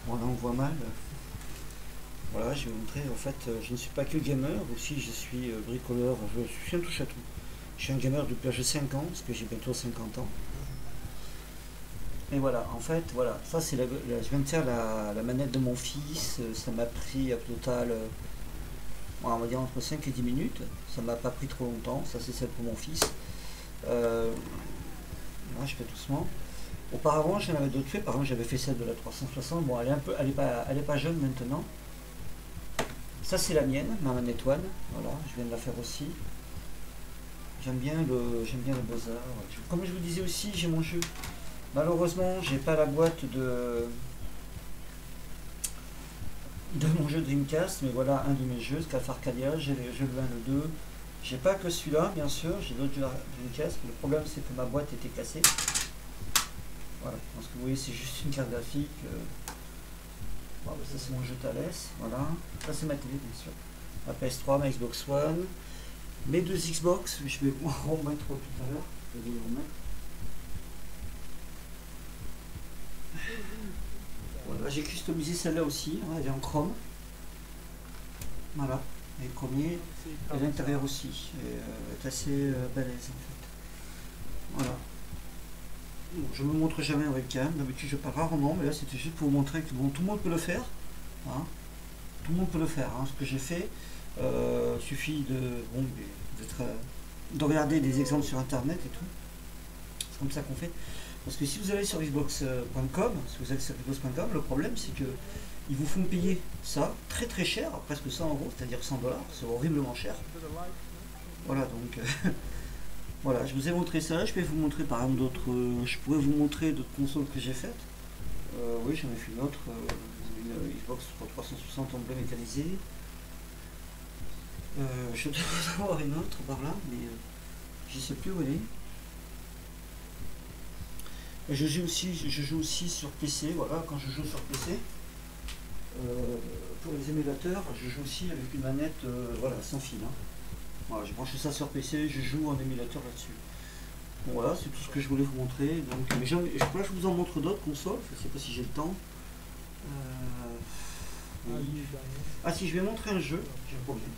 Bon, là on voit mal. Voilà, je vais vous montrer. En fait, je ne suis pas que gamer, aussi je suis bricoleur, je suis un touche à tout. Je suis un gamer depuis l'âge de 5 ans, parce que j'ai bientôt 50 ans. Et voilà, en fait, voilà, ça c'est je viens de faire la manette de mon fils, ça m'a pris à total, on va dire entre 5 et 10 minutes, ça m'a pas pris trop longtemps, ça c'est celle pour mon fils. Là, je fais doucement. Auparavant, j'en avais d'autres faits, par exemple j'avais fait celle de la 360, bon elle est pas jeune maintenant. Ça c'est la mienne, ma manette One, voilà, je viens de la faire aussi. J'aime bien le buzzer. Comme je vous disais aussi, j'ai mon jeu. Malheureusement, j'ai pas la boîte de mon jeu Dreamcast, mais voilà un de mes jeux, Scalf Arcadia, j'ai le jeu le 1, le 2. J'ai pas que celui-là, bien sûr, j'ai d'autres jeux Dreamcast, mais le problème c'est que ma boîte était cassée. Voilà, parce que vous voyez, c'est juste une carte graphique. Bon, ça c'est mon jeu Thales, voilà. Ça c'est ma télé, bien sûr. Ma PS3, ma Xbox One. Mes deux Xbox, je vais vous remettre tout à l'heure. Je vais vous les remettre. Voilà, j'ai customisé celle-là aussi, hein, elle est en chrome. Voilà, elle est chromée. Et l'intérieur aussi. Elle est assez balèze en fait. Voilà. Bon, je ne me montre jamais en webcam, d'habitude je parle rarement, mais là c'était juste pour vous montrer que bon, tout le monde peut le faire. Hein. Tout le monde peut le faire. Hein. Ce que j'ai fait, suffit de regarder des exemples sur internet et tout. C'est comme ça qu'on fait. Parce que si vous allez sur xbox.com, le problème c'est que ils vous font payer ça très très cher, presque 100 euros, c'est-à-dire 100 $, c'est horriblement cher. Voilà, donc voilà, je vous ai montré ça, je vais vous montrer par exemple d'autres, je pourrais vous montrer d'autres consoles que j'ai faites. Oui, j'en ai fait une autre, une Xbox 360 en bleu métallisé. Je devrais en avoir une autre par là, mais je ne sais plus où elle est. Je joue aussi sur PC, voilà, quand je joue sur PC, pour les émulateurs, je joue aussi avec une manette voilà, sans fil. Hein. Voilà, j'ai branché ça sur PC, je joue en émulateur là-dessus. Bon, voilà, c'est tout ce que je voulais vous montrer. Donc, mais je vous en montre d'autres consoles, je ne sais pas si j'ai le temps. Oui. Ah si, je vais montrer un jeu, j'ai un problème.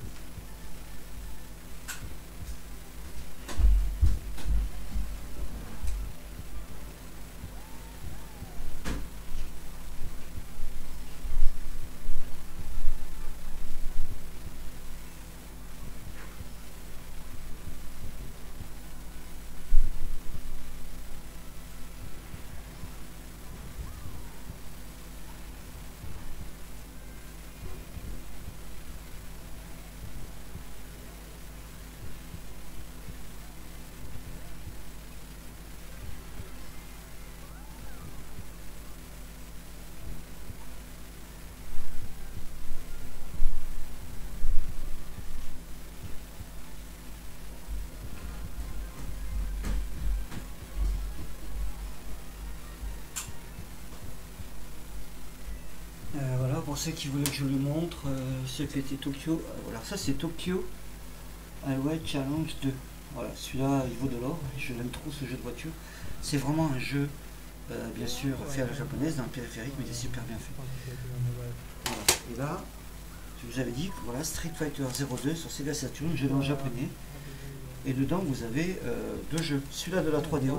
Voilà, pour ceux qui voulaient que je le montre, ce qui était Tokyo. Voilà, ça c'est Tokyo Highway Challenge 2. Voilà, celui-là il vaut de l'or, je l'aime trop ce jeu de voiture. C'est vraiment un jeu, bien sûr, fait à la japonaise, d'un périphérique, mais il est super bien fait. Voilà. Et là, je vous avais dit, voilà, Street Fighter 02 sur Sega Saturn, jeu en japonais. Et dedans, vous avez deux jeux. Celui-là de la 3DO.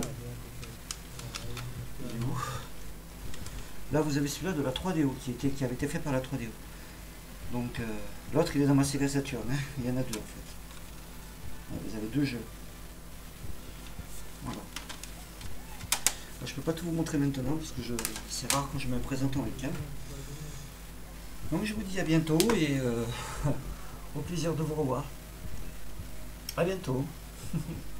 Là, vous avez celui-là de la 3DO, qui avait été fait par la 3DO. Donc, l'autre, il est dans ma Sega Saturn. Hein. Il y en a deux, en fait. Voilà, vous avez deux jeux. Voilà. Alors, je peux pas tout vous montrer maintenant, parce que c'est rare quand je me présente en webcam. Donc, je vous dis à bientôt, et au plaisir de vous revoir. À bientôt.